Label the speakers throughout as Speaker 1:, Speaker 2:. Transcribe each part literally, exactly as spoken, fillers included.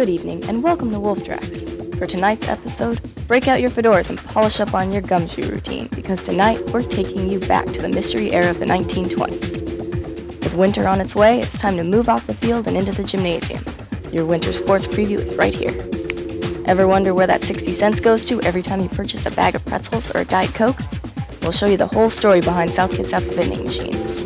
Speaker 1: good evening, and welcome to Wolf Tracks. For tonight's episode, break out your fedoras and polish up on your gumshoe routine, because tonight we're taking you back to the mystery era of the nineteen twenties. With winter on its way, it's time to move off the field and into the gymnasium. Your winter sports preview is right here. Ever wonder where that sixty cents goes to every time you purchase a bag of pretzels or a Diet Coke? We'll show you the whole story behind South Kitsap's vending machines.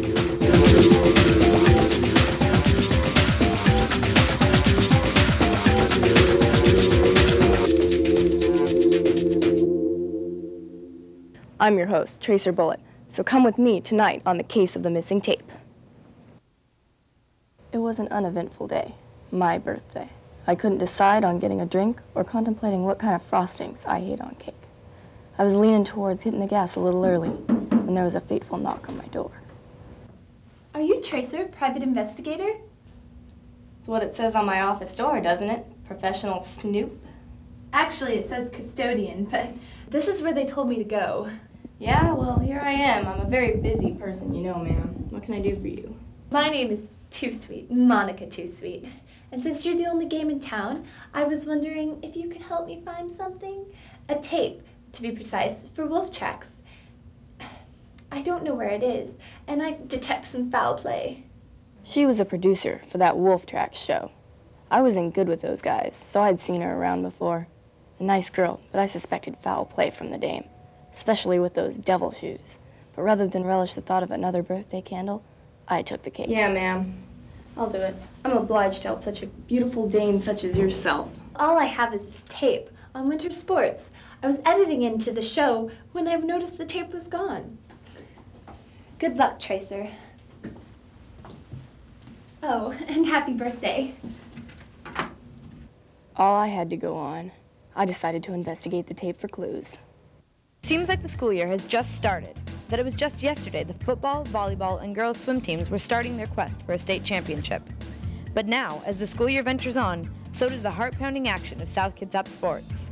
Speaker 1: I'm your host, Tracer Bullet, so come with me tonight on the case of the missing tape. It was an uneventful day, my birthday. I couldn't decide on getting a drink or contemplating what kind of frostings I hate on cake. I was leaning towards hitting the gas a little early when there was a fateful knock on my door.
Speaker 2: Are you Tracer, private investigator?
Speaker 1: That's what it says on my office door, doesn't it? Professional snoop.
Speaker 2: Actually, it says custodian, but this is where they told me to go.
Speaker 1: Yeah, well, here I am. I'm a very busy person, you know, ma'am. What can I do for you?
Speaker 2: My name is Too Sweet, Monica Too Sweet. And since you're the only game in town, I was wondering if you could help me find something. A tape, to be precise, for Wolf Tracks. I don't know where it is, and I detect some foul play.
Speaker 1: She was a producer for that Wolf Tracks show. I wasn't good with those guys, so I'd seen her around before. A nice girl, but I suspected foul play from the dame, especially with those devil shoes. But rather than relish the thought of another birthday candle, I took the case. Yeah, ma'am. I'll do it. I'm obliged to help such a beautiful dame such as yourself.
Speaker 2: All I have is this tape on winter sports. I was editing into the show when I noticed the tape was gone. Good luck, Tracer. Oh, and happy birthday.
Speaker 1: All I had to go on, I decided to investigate the tape for clues.
Speaker 3: Seems like the school year has just started, that it was just yesterday the football, volleyball, and girls' swim teams were starting their quest for a state championship. But now, as the school year ventures on, so does the heart-pounding action of South Kitsap sports.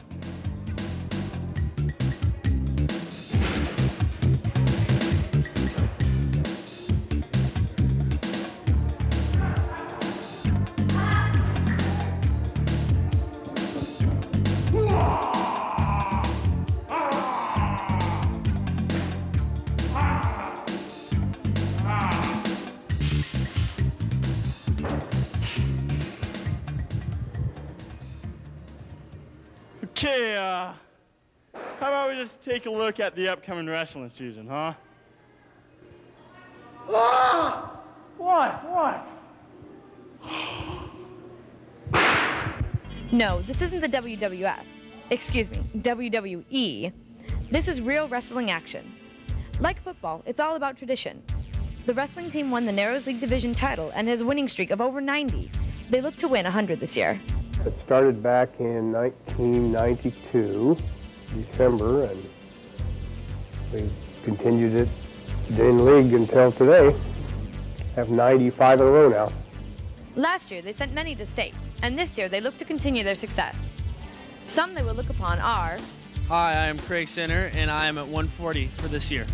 Speaker 4: Okay, uh, how about we just take a look at the upcoming wrestling season, huh? Ah! What? What?
Speaker 3: No, this isn't the W W F. Excuse me, W W E. This is real wrestling action. Like football, it's all about tradition. The wrestling team won the Narrows League Division title and has a winning streak of over ninety. They look to win one hundred this year.
Speaker 5: It started back in nineteen ninety-two, December, and we continued it in league until today. Have ninety-five in a row now.
Speaker 3: Last year, they sent many to state, and this year they look to continue their success. Some they will look upon are...
Speaker 6: Hi, I am Craig Center, and I am at one forty for this year.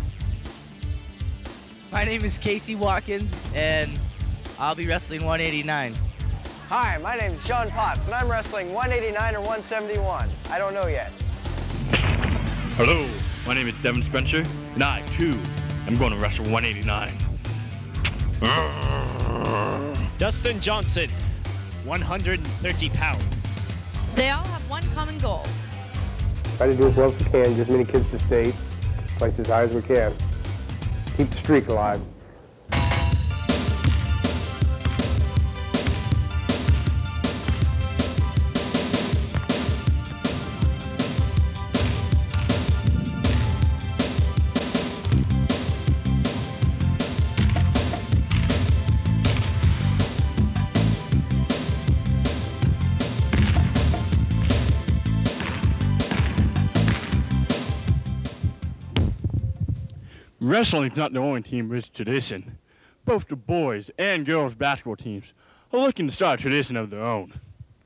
Speaker 7: My name is Casey Watkins, and I'll be wrestling one eighty-nine.
Speaker 8: Hi, my name is Sean Potts, and I'm wrestling one eighty-nine or one seventy-one. I don't know yet.
Speaker 4: Hello, my name is Devin Spencer, and I, too, am going to wrestle one eighty-nine.
Speaker 9: Dustin Johnson, one hundred thirty pounds.
Speaker 3: They all have one common goal.
Speaker 5: Try to do as well as we can, get as many kids to state, place as high as we can. Keep the streak alive.
Speaker 4: Wrestling's not the only team with tradition. Both the boys and girls basketball teams are looking to start a tradition of their own.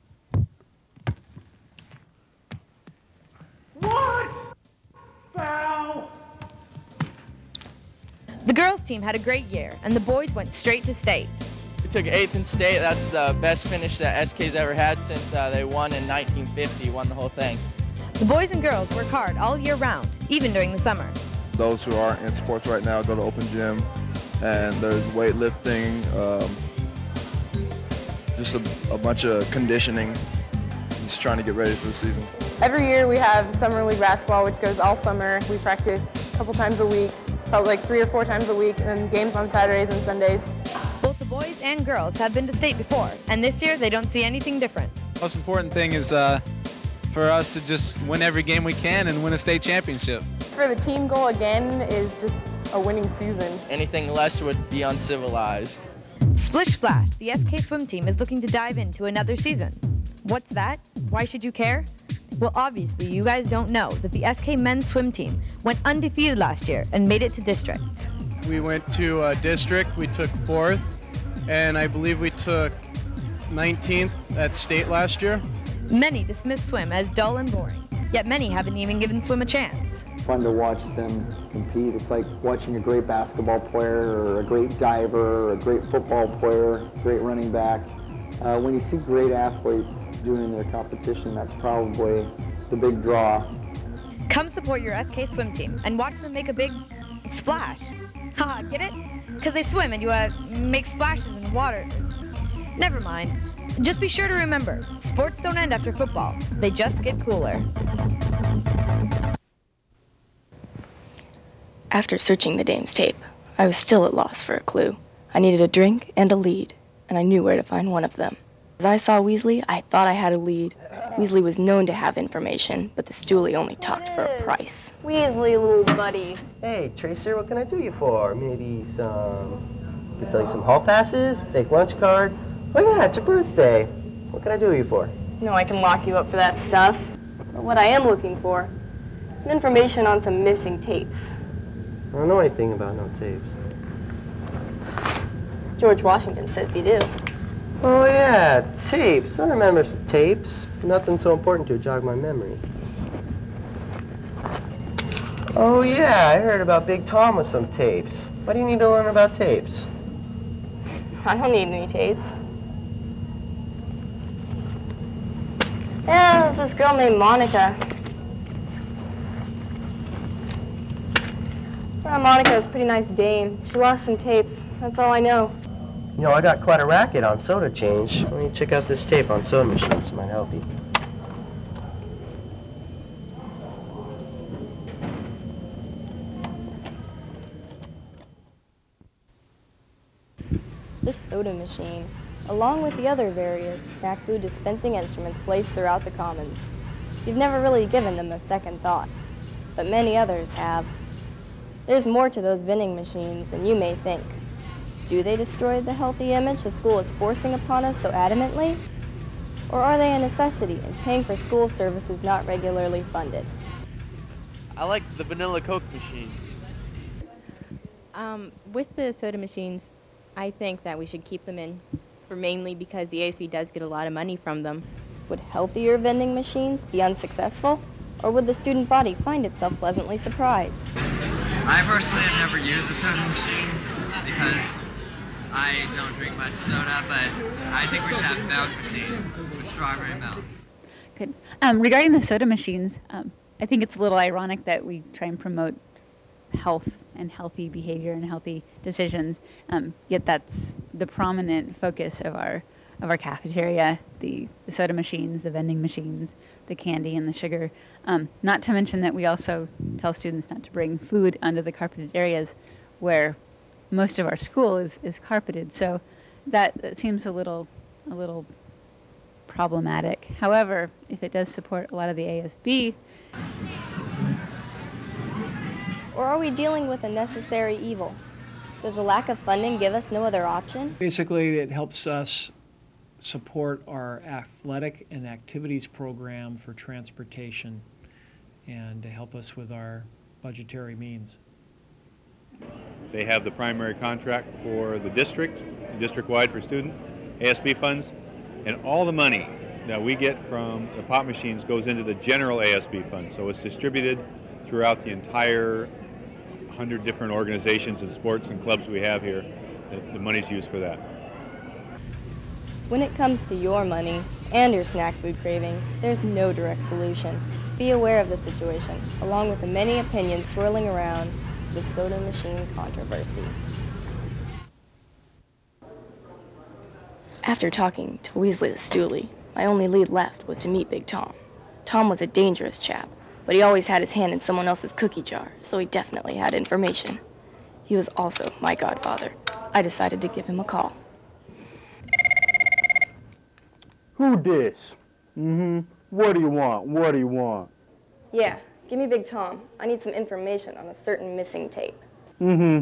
Speaker 9: What? Foul!
Speaker 3: The girls' team had a great year, and the boys went straight to state.
Speaker 7: We took eighth in state. That's the best finish that S K's ever had since uh, they won in nineteen fifty, won the whole thing.
Speaker 3: The boys and girls work hard all year round, even during the summer.
Speaker 10: Those who aren't in sports right now go to open gym, and there's weightlifting, um, just a, a bunch of conditioning, just trying to get ready for the season.
Speaker 11: Every year we have summer league basketball, which goes all summer. We practice a couple times a week, probably like three or four times a week, and then games on Saturdays and Sundays.
Speaker 3: Both the boys and girls have been to state before, and this year they don't see anything different.
Speaker 6: The most important thing is uh, for us to just win every game we can and win a state championship.
Speaker 11: For the team goal again is just a winning season.
Speaker 7: Anything less would be uncivilized.
Speaker 3: Splish Splash, the S K swim team is looking to dive into another season. What's that? Why should you care? Well, obviously, you guys don't know that the S K men's swim team went undefeated last year and made it to districts.
Speaker 6: We went to uh, district, we took fourth, and I believe we took nineteenth at state last year.
Speaker 3: Many dismiss swim as dull and boring, yet many haven't even given swim a chance.
Speaker 12: Fun to watch them compete. It's like watching a great basketball player or a great diver or a great football player, great running back. Uh, when you see great athletes doing their competition, that's probably the big draw.
Speaker 3: Come support your S K swim team and watch them make a big splash. Haha, get it? Because they swim and you uh, make splashes in the water. Never mind. Just be sure to remember, sports don't end after football. They just get cooler.
Speaker 1: After searching the dame's tape, I was still at loss for a clue. I needed a drink and a lead, and I knew where to find one of them. As I saw Weasley, I thought I had a lead. Weasley was known to have information, but the stoolie only talked for a price.
Speaker 13: Weasley, little buddy.
Speaker 14: Hey, Tracer, what can I do you for? Maybe some... Can sell you some hall passes? Fake lunch card? Oh yeah, it's your birthday. What can I do you for?
Speaker 13: You know I can lock you up for that stuff. But what I am looking for is some information on some missing tapes.
Speaker 14: I don't know anything about no tapes.
Speaker 13: George Washington says you do.
Speaker 14: Oh yeah, tapes. I remember some tapes. Nothing so important to jog my memory. Oh yeah, I heard about Big Tom with some tapes. Why do you need to learn about tapes?
Speaker 13: I don't need any tapes. Yeah, there's this girl named Monica. Well, Monica's a pretty nice dame. She lost some tapes. That's all I know.
Speaker 14: You know, I got quite a racket on soda change. Let me check out this tape on soda machines. It might help you.
Speaker 1: This soda machine, along with the other various snack food dispensing instruments placed throughout the commons. You've never really given them a second thought, but many others have. There's more to those vending machines than you may think. Do they destroy the healthy image the school is forcing upon us so adamantly? Or are they a necessity in paying for school services not regularly funded?
Speaker 6: I like the vanilla Coke machine.
Speaker 15: Um, with the soda machines, I think that we should keep them in, for mainly because the A S B does get a lot of money from them.
Speaker 1: Would healthier vending machines be unsuccessful? Or would the student body find itself pleasantly surprised?
Speaker 16: I personally have never used a soda machine because I don't drink much soda, but I think we should have milk machines with strawberry milk.
Speaker 17: Good. Um, regarding the soda machines, um, I think it's a little ironic that we try and promote health and healthy behavior and healthy decisions, um, yet that's the prominent focus of our of our cafeteria, the, the soda machines, the vending machines, the candy and the sugar. Um, not to mention that we also tell students not to bring food onto the carpeted areas where most of our school is, is carpeted. So that, that seems a little a little problematic. However, if it does support a lot of the A S B.
Speaker 1: Or are we dealing with a necessary evil? Does the lack of funding give us no other option?
Speaker 18: Basically, it helps us support our athletic and activities program for transportation and to help us with our budgetary means.
Speaker 19: They have the primary contract for the district, district-wide for student, A S B funds, and all the money that we get from the pop machines goes into the general A S B fund. So it's distributed throughout the entire one hundred different organizations and sports and clubs we have here. The, the money's used for that.
Speaker 1: When it comes to your money and your snack food cravings, there's no direct solution. Be aware of the situation, along with the many opinions swirling around the soda machine controversy. After talking to Weasley the Stoolie, my only lead left was to meet Big Tom. Tom was a dangerous chap, but he always had his hand in someone else's cookie jar, so he definitely had information. He was also my godfather. I decided to give him a call.
Speaker 4: Who dis? Mm-hmm. What do you want? What do you want?
Speaker 1: Yeah, give me Big Tom. I need some information on a certain missing tape.
Speaker 4: Mm-hmm.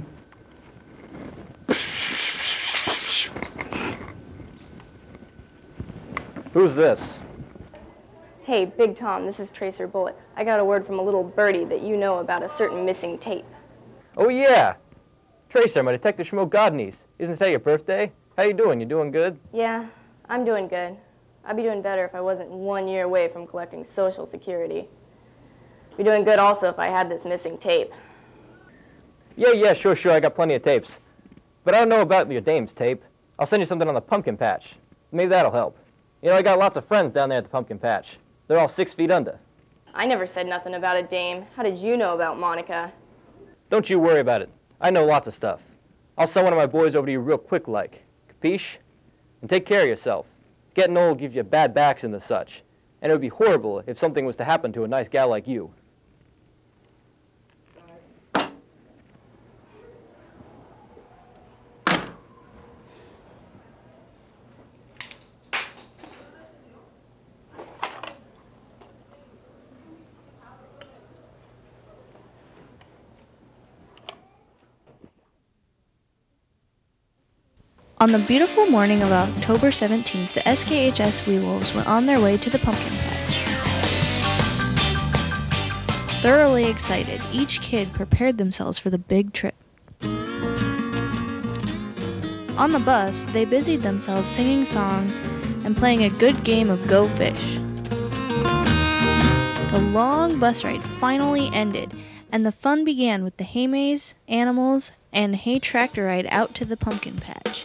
Speaker 20: Who's this?
Speaker 1: Hey, Big Tom, this is Tracer Bullet. I got a word from a little birdie that you know about a certain missing tape.
Speaker 20: Oh, yeah. Tracer, my Detective Schmo Godniece. Isn't today your birthday? How you doing? You doing good?
Speaker 1: Yeah, I'm doing good. I'd be doing better if I wasn't one year away from collecting Social Security. Be doing good also if I had this missing tape.
Speaker 20: Yeah, yeah, sure, sure. I got plenty of tapes. But I don't know about your dame's tape. I'll send you something on the pumpkin patch. Maybe that'll help. You know, I got lots of friends down there at the pumpkin patch. They're all six feet under.
Speaker 1: I never said nothing about a dame. How did you know about Monica?
Speaker 20: Don't you worry about it. I know lots of stuff. I'll send one of my boys over to you real quick like. Capiche? And take care of yourself. Getting old gives you bad backs and the such. And it would be horrible if something was to happen to a nice gal like you.
Speaker 21: On the beautiful morning of October seventeenth, the S K H S Wee Wolves went on their way to the pumpkin patch. Thoroughly excited, each kid prepared themselves for the big trip. On the bus, they busied themselves singing songs and playing a good game of Go Fish. The long bus ride finally ended, and the fun began with the hay maze, animals, and hay tractor ride out to the pumpkin patch.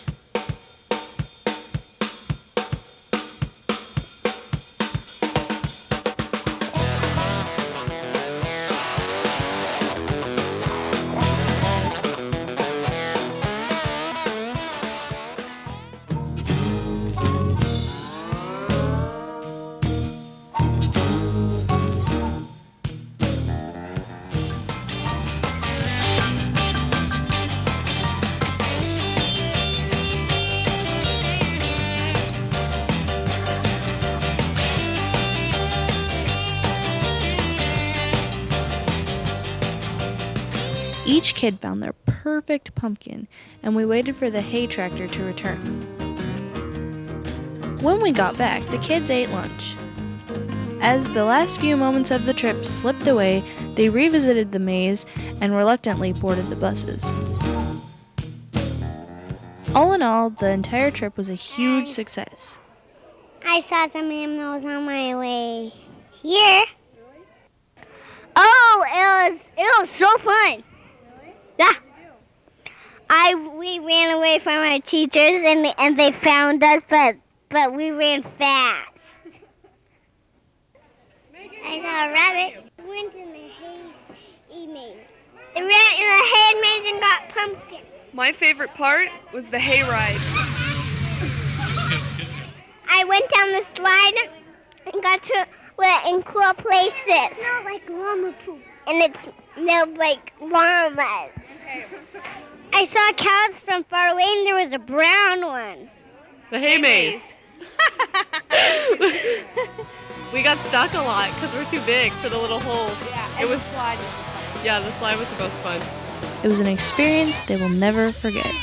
Speaker 21: Each kid found their perfect pumpkin, and we waited for the hay tractor to return. When we got back, the kids ate lunch. As the last few moments of the trip slipped away, they revisited the maze and reluctantly boarded the buses. All in all, the entire trip was a huge success.
Speaker 22: I saw some animals on my way here. Oh, it was it was so fun. Yeah. I we ran away from our teachers and they, and they found us, but but we ran fast. I saw a rabbit. We went in the hay maze. They ran in the hay maze and got pumpkin.
Speaker 23: My favorite part was the hay ride.
Speaker 22: I went down the slide and got to wet in cool places. It smelled like llama poop. And it smelled like llamas. I saw cows from far away and there was a brown one.
Speaker 23: The hay maze. We got stuck a lot because we're too big for the little hole.
Speaker 22: Yeah,
Speaker 23: it was
Speaker 22: slide.
Speaker 23: Yeah, the slide was the most fun.
Speaker 21: It was an experience they will never forget.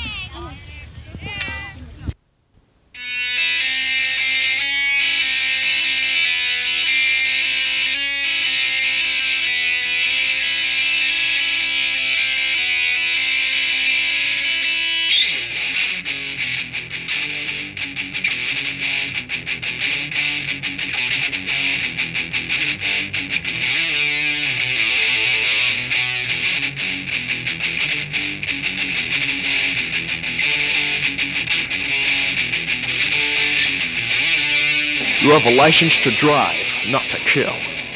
Speaker 2: You have a license to drive, not to kill.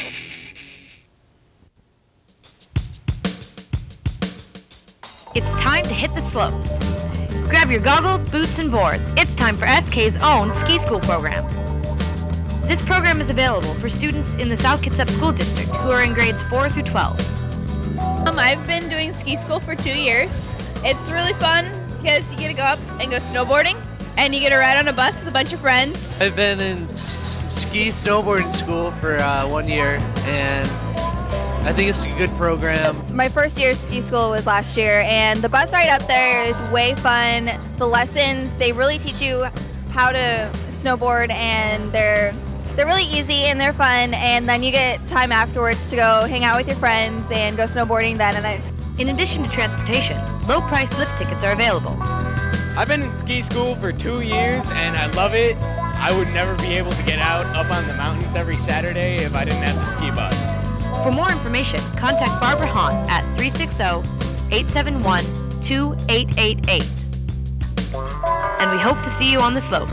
Speaker 3: It's time to hit the slopes. Grab your goggles, boots, and boards. It's time for S K's own ski school program. This program is available for students in the South Kitsap School District who are in grades four through twelve.
Speaker 5: Um, I've been doing ski school for two years. It's really fun because you get to go up and go snowboarding, and you get to ride on a bus with a bunch of friends.
Speaker 8: I've been in s- ski snowboarding school for uh, one year, and I think it's a good program.
Speaker 24: My first year of ski school was last year, and the bus ride up there is way fun. The lessons, they really teach you how to snowboard, and they're they're really easy and they're fun, and then you get time afterwards to go hang out with your friends and go snowboarding then. And then,
Speaker 3: in addition to transportation, low-priced lift tickets are available.
Speaker 9: I've been in ski school for two years and I love it. I would never be able to get out up on the mountains every Saturday if I didn't have the ski bus.
Speaker 3: For more information, contact Barbara Hahn at three six zero, eight seven one, two eight eight eight. And we hope to see you on the slopes.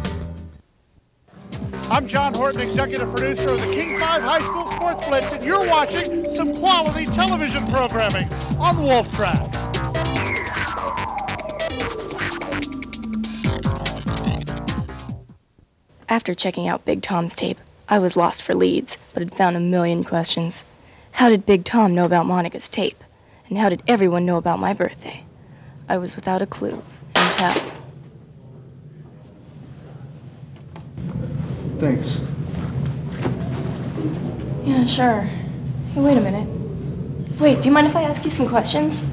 Speaker 25: I'm John Horton, executive producer of the King five High School Sports Blitz, and you're watching some quality television programming on Wolf Tracks.
Speaker 1: After checking out Big Tom's tape, I was lost for leads, but had found a million questions. How did Big Tom know about Monica's tape? And how did everyone know about my birthday? I was without a clue until...
Speaker 26: Thanks.
Speaker 1: Yeah, sure. Hey, wait a minute. Wait, do you mind if I ask you some questions?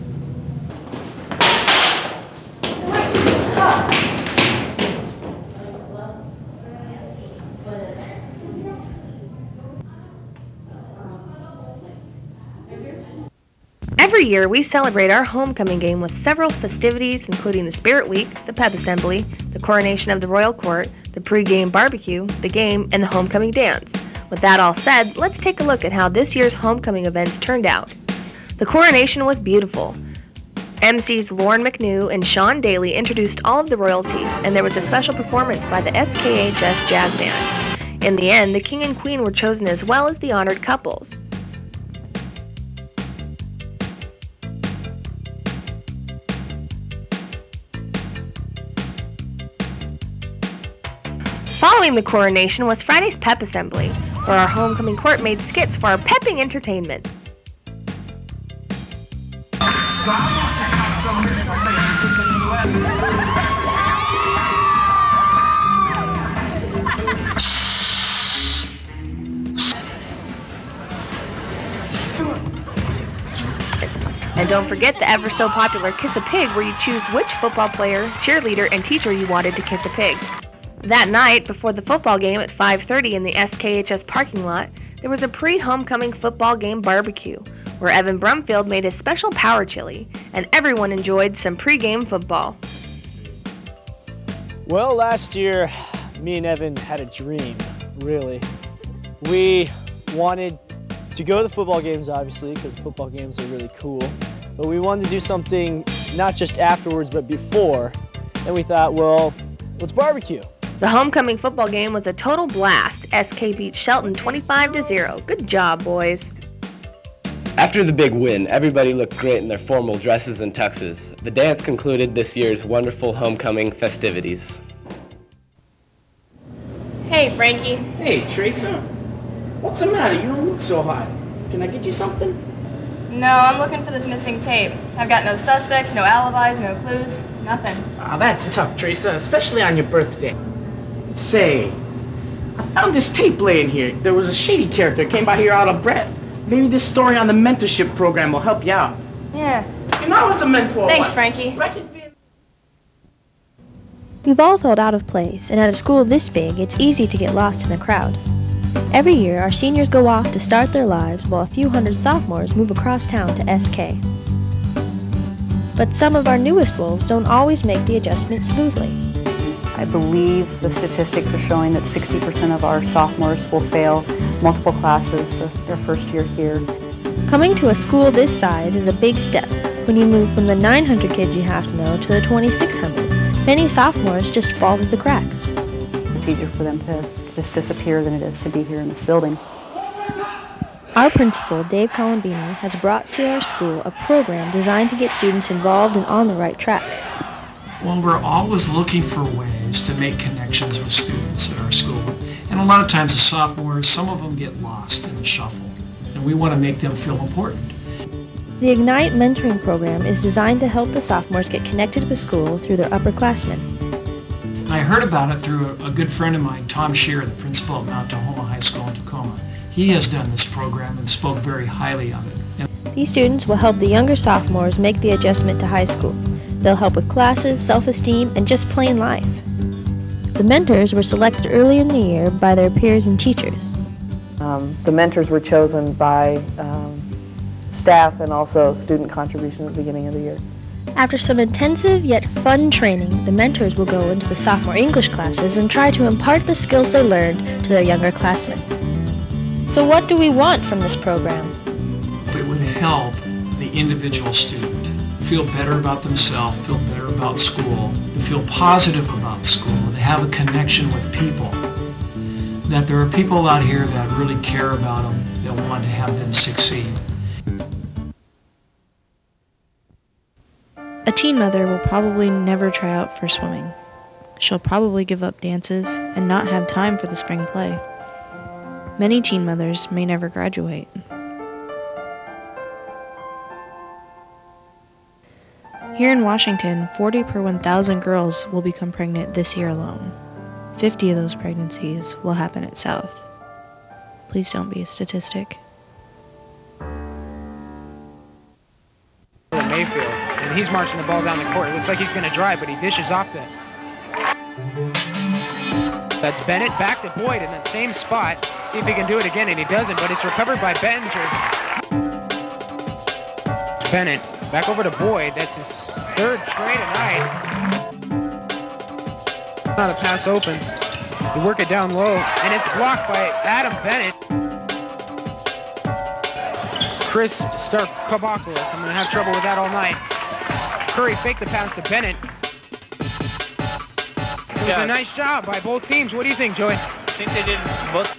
Speaker 3: Every year, we celebrate our homecoming game with several festivities, including the Spirit Week, the Pep Assembly, the coronation of the Royal Court, the pre-game barbecue, the game, and the homecoming dance. With that all said, let's take a look at how this year's homecoming events turned out. The coronation was beautiful. M Cs Lauren McNew and Sean Daly introduced all of the royalty, and there was a special performance by the S K H S Jazz Band. In the end, the King and Queen were chosen as well as the honored couples. Following the coronation was Friday's Pep Assembly, where our homecoming court made skits for our pepping entertainment. And don't forget the ever so popular Kiss a Pig, where you choose which football player, cheerleader, and teacher you wanted to kiss a pig. That night, before the football game at five thirty in the S K H S parking lot, there was a pre-homecoming football game barbecue, where Evan Brumfield made his special power chili, and everyone enjoyed some pre-game football.
Speaker 27: Well, last year, me and Evan had a dream, really. We wanted to go to the football games, obviously, because football games are really cool, but we wanted to do something not just afterwards, but before, and we thought, well, let's barbecue.
Speaker 3: The homecoming football game was a total blast. S K beat Shelton twenty-five to zero. Good job, boys.
Speaker 28: After the big win, everybody looked great in their formal dresses and tuxes. The dance concluded this year's wonderful homecoming festivities.
Speaker 22: Hey, Frankie.
Speaker 29: Hey, Teresa. What's the matter? You don't look so hot. Can I get you something?
Speaker 1: No, I'm looking for this missing tape. I've got no suspects, no alibis, no clues, nothing.
Speaker 29: Ah, that's tough, Teresa, especially on your birthday. Say, I found this tape laying here. There was a shady character came by here out of breath. Maybe this story on the mentorship program will help you out.
Speaker 1: Yeah.
Speaker 29: And I was a mentor
Speaker 1: Thanks,
Speaker 29: once.
Speaker 1: Frankie.
Speaker 30: We've all felt out of place, and at a school this big, it's easy to get lost in a crowd. Every year, our seniors go off to start their lives while a few hundred sophomores move across town to S K. But some of our newest wolves don't always make the adjustment smoothly.
Speaker 31: I believe the statistics are showing that sixty percent of our sophomores will fail multiple classes their first year here.
Speaker 30: Coming to a school this size is a big step when you move from the nine hundred kids you have to know to the twenty-six hundred. Many sophomores just fall through the cracks.
Speaker 31: It's easier for them to just disappear than it is to be here in this building.
Speaker 30: Our principal, Dave Colombini, has brought to our school a program designed to get students involved and on the right track.
Speaker 18: Well, we're always looking for ways to make connections with students at our school. And a lot of times the sophomores, some of them get lost in the shuffle, and we want to make them feel important.
Speaker 30: The Ignite mentoring program is designed to help the sophomores get connected with school through their upperclassmen.
Speaker 18: I heard about it through a, a good friend of mine, Tom Shear, the principal of Mount Tahoma High School in Tacoma. He has done this program and spoke very highly of it. And
Speaker 30: these students will help the younger sophomores make the adjustment to high school. They'll help with classes, self-esteem, and just plain life. The mentors were selected early in the year by their peers and teachers.
Speaker 31: Um, the mentors were chosen by um, staff and also student contributions at the beginning of the year.
Speaker 30: After some intensive yet fun training, the mentors will go into the sophomore English classes and try to impart the skills they learned to their younger classmen. So what do we want from this program?
Speaker 18: It would help the individual student feel better about themselves, feel better about school, to feel positive about school, to have a connection with people. That there are people out here that really care about them, that want to have them succeed.
Speaker 21: A teen mother will probably never try out for swimming. She'll probably give up dances and not have time for the spring play. Many teen mothers may never graduate. Here in Washington, forty per one thousand girls will become pregnant this year alone. fifty of those pregnancies will happen at South. Please don't be a statistic.
Speaker 9: Mayfield, and he's marching the ball down the court. It looks like he's going to drive, but he dishes off to... That's Bennett, back to Boyd in that same spot. See if he can do it again, and he doesn't, but it's recovered by Benninger. Bennett, back over to Boyd. That's his third tray tonight. Now the pass open. You work it down low, and it's blocked by Adam Bennett. Chris Starkabopoulos. I'm going to have trouble with that all night. Curry faked the pass to Bennett. It was yeah. a nice job by both teams. What do you think, Joey? I think they did both.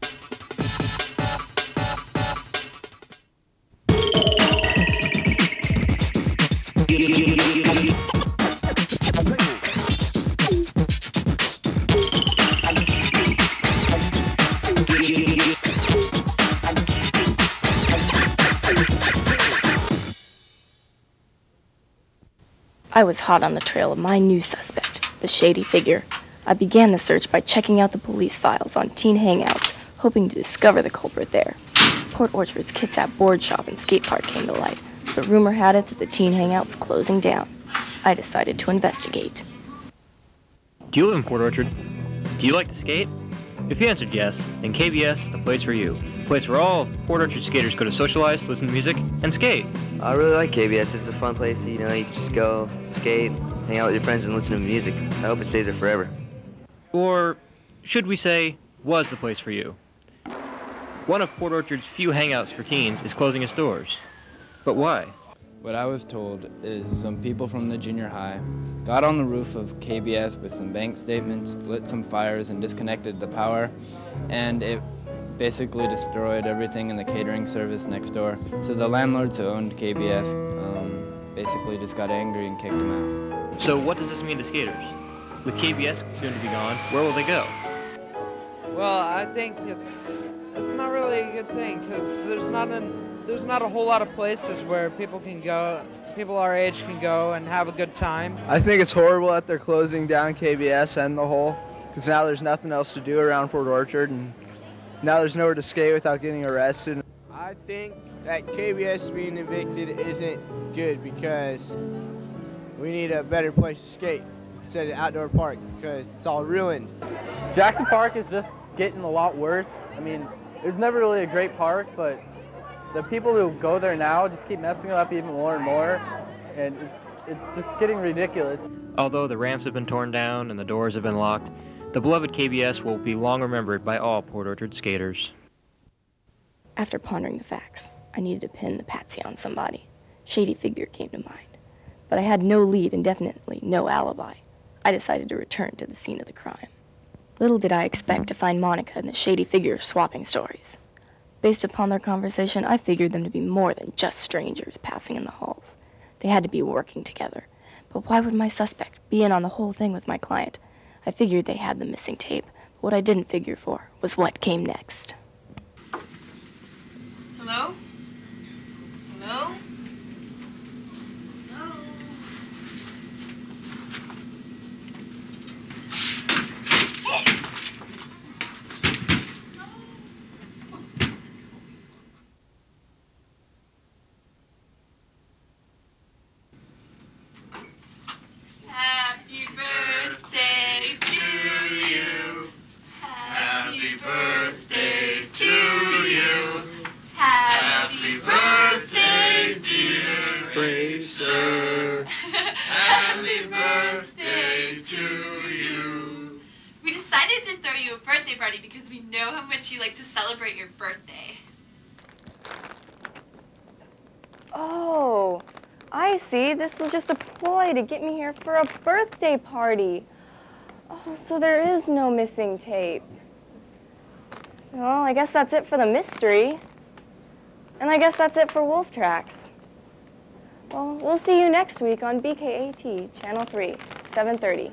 Speaker 1: I was hot on the trail of my new suspect, the shady figure. I began the search by checking out the police files on teen hangouts, hoping to discover the culprit there. Port Orchard's Kitsap board shop and skate park came to light, but rumor had it that the teen hangout was closing down. I decided to investigate.
Speaker 6: Do you live in Port Orchard? Do you like to skate? If you answered yes, then K B S is the place for you. The place where all Port Orchard skaters go to socialize, listen to music, and skate.
Speaker 7: I really like K B S. It's a fun place. You know, you just go skate, hang out with your friends, and listen to music. I hope it stays there forever.
Speaker 6: Or should we say, was the place for you? One of Port Orchard's few hangouts for teens is closing its doors. But why?
Speaker 10: What I was told is some people from the junior high got on the roof of K B S with some bank statements, lit some fires, and disconnected the power, and it basically destroyed everything in the catering service next door. So the landlords who owned K B S um, basically just got angry and kicked them out.
Speaker 6: So what does this mean to skaters? With K B S soon to be gone, where will they go?
Speaker 11: Well, I think it's it's not really a good thing because there's not an there's not a whole lot of places where people can go, people our age can go and have a good time.
Speaker 12: I think it's horrible that they're closing down K B S and the whole, because now there's nothing else to do around Port Orchard, and now there's nowhere to skate without getting arrested.
Speaker 11: I think that K B S being evicted isn't good because we need a better place to skate instead of outdoor park because it's all ruined.
Speaker 13: Jackson Park is just getting a lot worse. I mean, it was never really a great park, but the people who go there now just keep messing it up even more and more, and it's, it's just getting ridiculous.
Speaker 6: Although the ramps have been torn down and the doors have been locked, the beloved K B S will be long remembered by all Port Orchard skaters.
Speaker 1: After pondering the facts, I needed to pin the patsy on somebody. Shady figure came to mind. But I had no lead and definitely no alibi. I decided to return to the scene of the crime. Little did I expect to find Monica in the shady figure of swapping stories. Based upon their conversation, I figured them to be more than just strangers passing in the halls. They had to be working together. But why would my suspect be in on the whole thing with my client? I figured they had the missing tape, but what I didn't figure for was what came next.
Speaker 2: Hello? Hello? Happy birthday to you. Happy birthday to you. Happy birthday, dear Tracer. Happy birthday to you.
Speaker 4: We decided to throw you a birthday party because we know how much you like to celebrate your birthday.
Speaker 1: Oh, I see. This was just a ploy to get me here for a birthday party. Oh, so there is no missing tape. Well, I guess that's it for the mystery. And I guess that's it for Wolf Tracks. Well, we'll see you next week on B K A T, Channel three, seven thirty.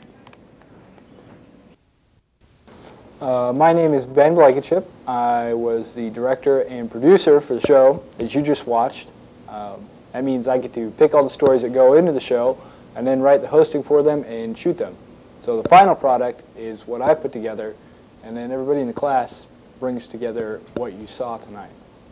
Speaker 5: Uh, my name is Ben Blankenship. I was the director and producer for the show that you just watched. Um, that means I get to pick all the stories that go into the show and then write the hosting for them and shoot them. So the final product is what I put together, and then everybody in the class brings together what you saw tonight.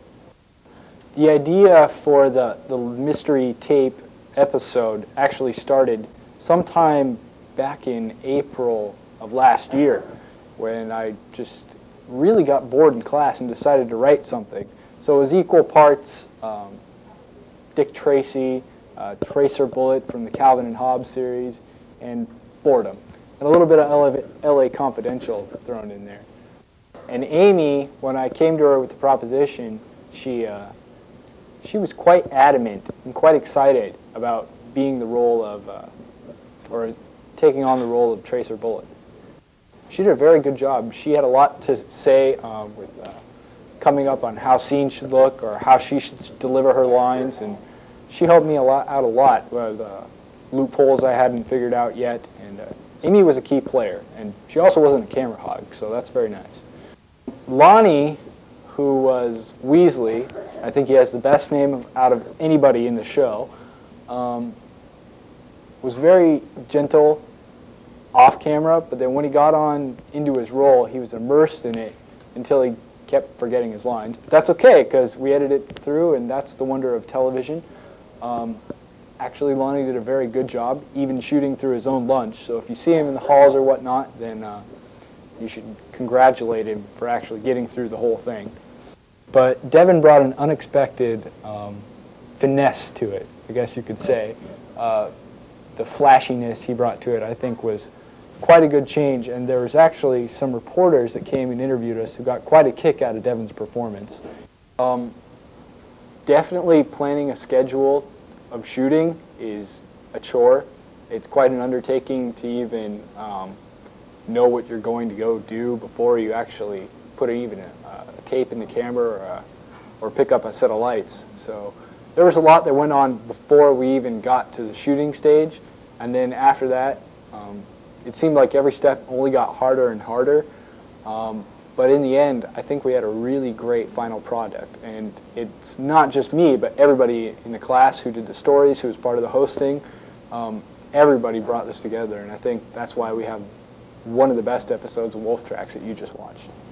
Speaker 5: The idea for the, the mystery tape episode actually started sometime back in April of last year, when I just really got bored in class and decided to write something. So it was equal parts um, Dick Tracy, uh, Tracer Bullet from the Calvin and Hobbes series, and boredom. And a little bit of L A Confidential thrown in there. And Amy, when I came to her with the proposition, she, uh, she was quite adamant and quite excited about being the role of, uh, or taking on the role of Tracer Bullet. She did a very good job. She had a lot to say um, with uh, coming up on how scenes should look or how she should deliver her lines, and she helped me a lot out a lot with uh, loopholes I hadn't figured out yet. And uh, Amy was a key player, and she also wasn't a camera hog, so that's very nice. Lonnie, who was Weasley, I think he has the best name out of anybody in the show, um, was very gentle off camera, but then when he got on into his role, he was immersed in it until he kept forgetting his lines. But that's okay, because we edited it through, and that's the wonder of television. Um, actually, Lonnie did a very good job, even shooting through his own lunch. So if you see him in the halls or whatnot, then uh, you should congratulate him for actually getting through the whole thing. But Devin brought an unexpected um, finesse to it, I guess you could say. Uh, the flashiness he brought to it, I think, was quite a good change, and there was actually some reporters that came and interviewed us who got quite a kick out of Devin's performance. Um, definitely planning a schedule of shooting is a chore. It's quite an undertaking to even um, know what you're going to go do before you actually put even a, a tape in the camera or, a, or pick up a set of lights. So there was a lot that went on before we even got to the shooting stage, and then after that, um, it seemed like every step only got harder and harder. Um, but in the end, I think we had a really great final product. And it's not just me, but everybody in the class who did the stories, who was part of the hosting. Um, everybody brought this together, and I think that's why we have one of the best episodes of Wolf Tracks that you just watched.